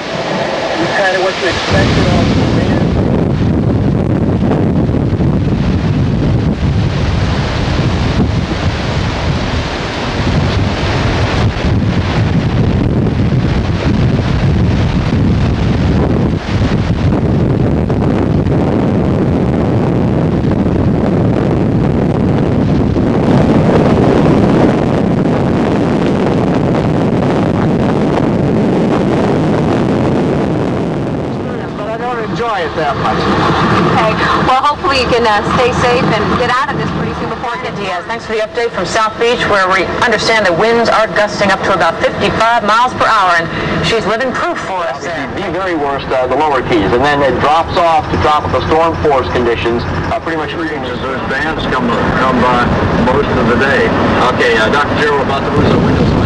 kind of what you expected on the wind. Enjoy it that much. Okay. Well, hopefully you can stay safe and get out of this pretty soon before it gets Diaz. Thanks for the update from South Beach, where we understand the winds are gusting up to about 55 miles per hour, and she's living proof for us there. The very worst, the lower keys, and then it drops off to tropical storm force conditions. Pretty much those bands come by most of the day. Okay, Dr. Joe, we're about to lose our windows.